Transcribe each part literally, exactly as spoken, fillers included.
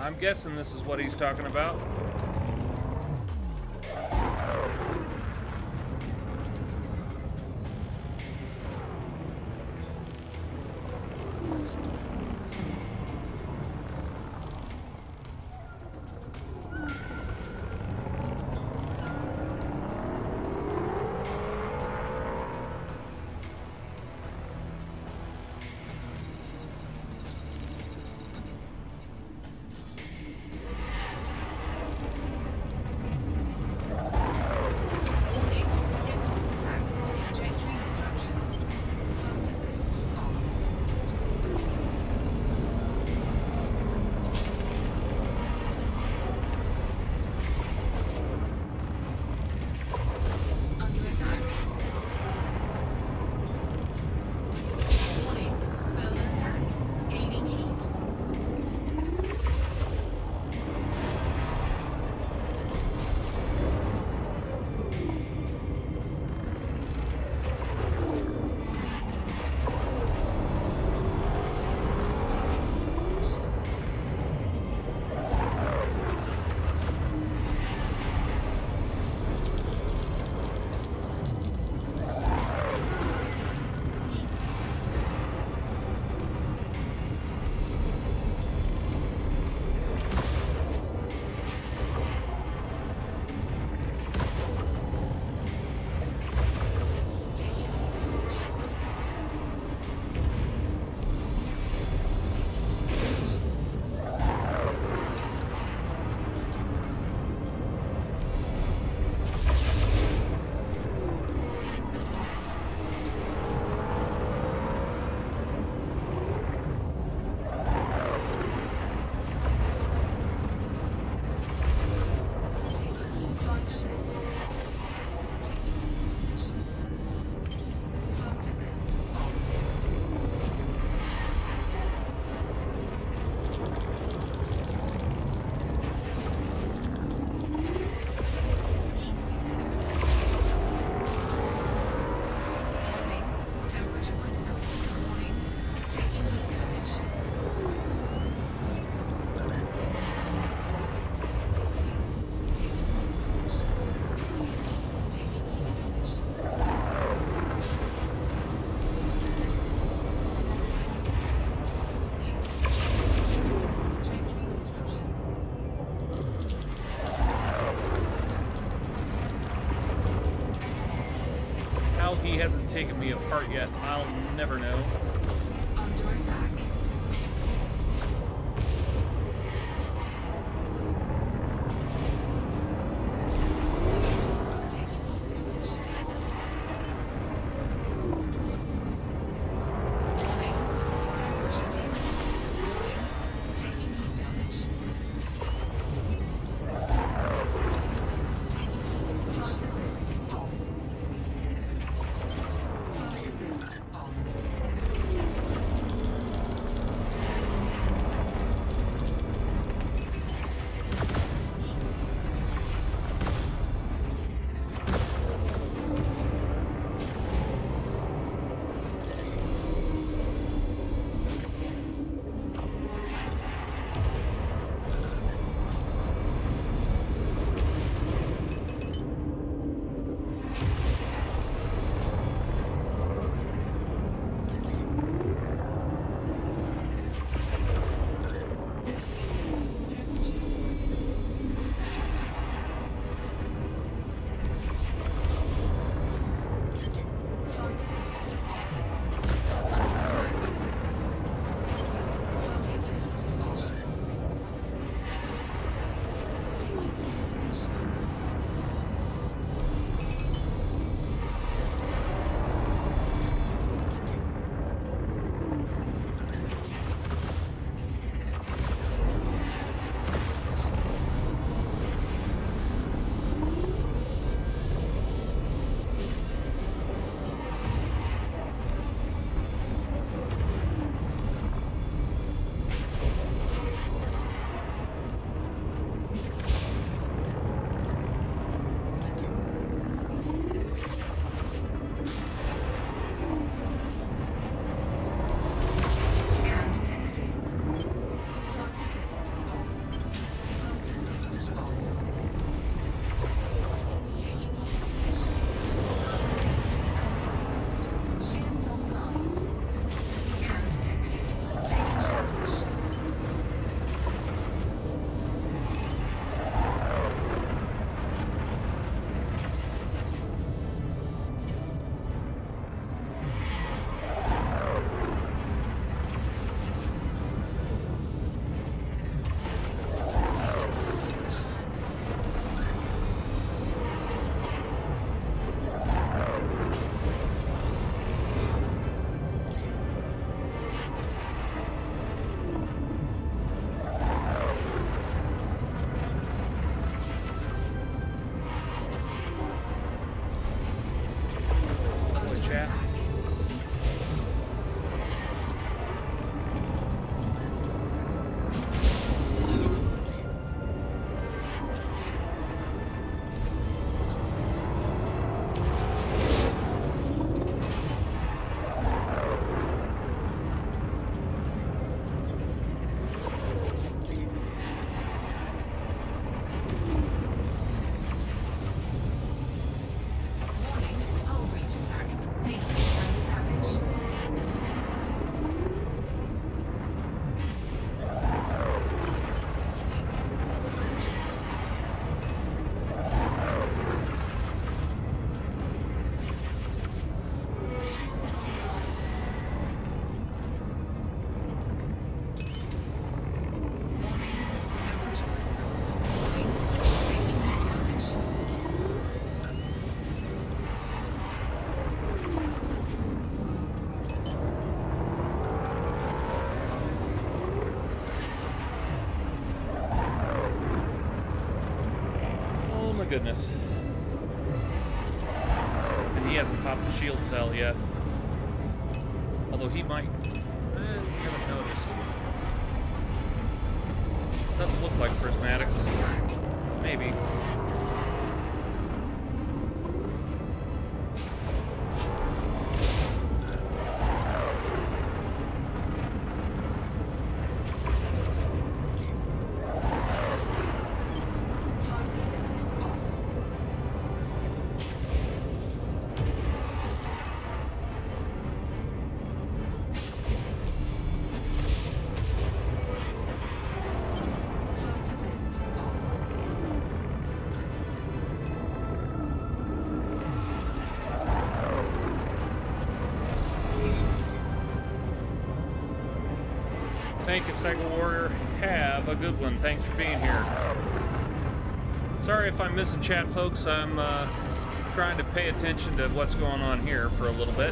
I'm guessing this is what he's talking about. He hasn't taken me apart yet. I'll never know. Under attack. goodness. And he hasn't popped a shield cell yet. Although he might... Eh, haven't noticed. Doesn't look like prismatics. Maybe. Thank you, Cycle Warrior. Have a good one. Thanks for being here. Sorry if I'm missing chat, folks. I'm uh, trying to pay attention to what's going on here for a little bit.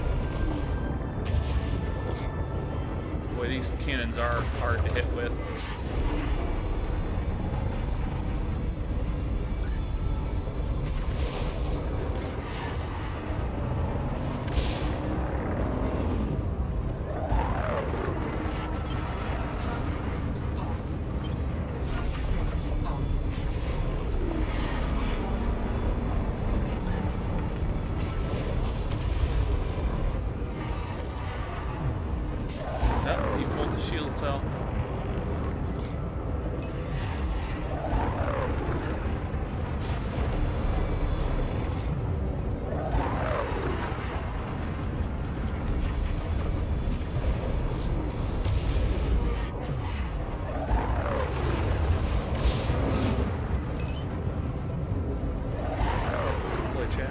Boy, these cannons are hard to hit with. So play chat.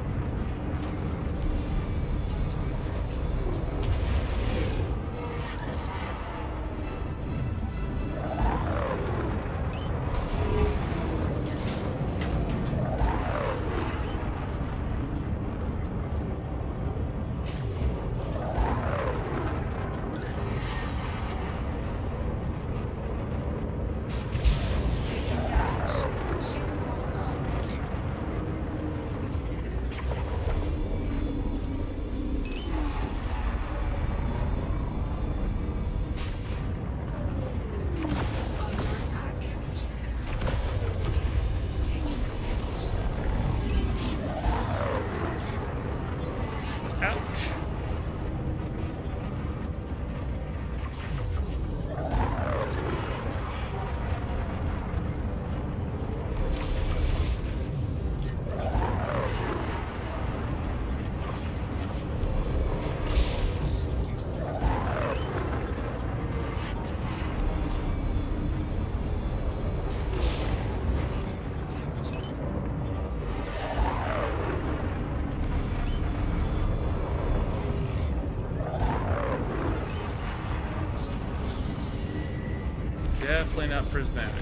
Definitely not prismatics.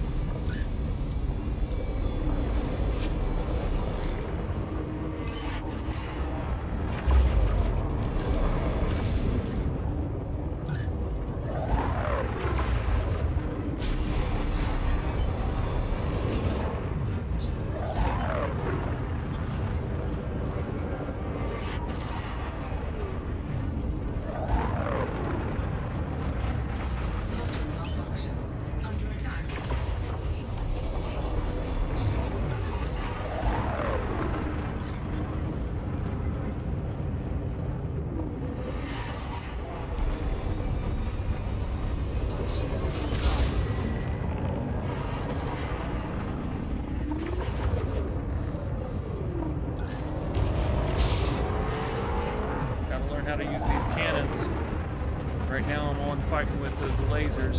How to use these cannons. Right now I'm on fighting with the, the lasers.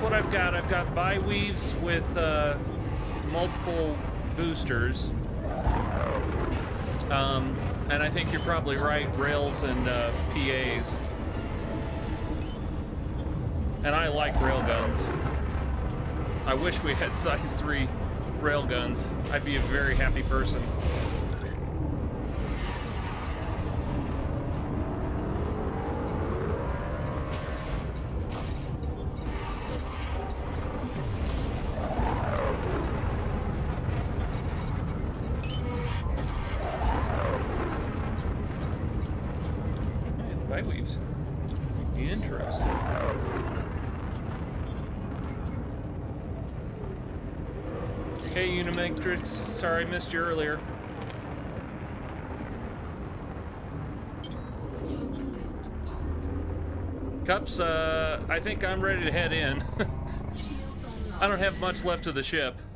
what I've got. I've got bi-weaves with uh, multiple boosters. Um, and I think you're probably right, rails and uh, P As. And I like railguns. I wish we had size three railguns. I'd be a very happy person. Bi-weaves. Interesting. Hey, Unimatrix. Sorry, I missed you earlier. Cups, uh, I think I'm ready to head in. I don't have much left of the ship.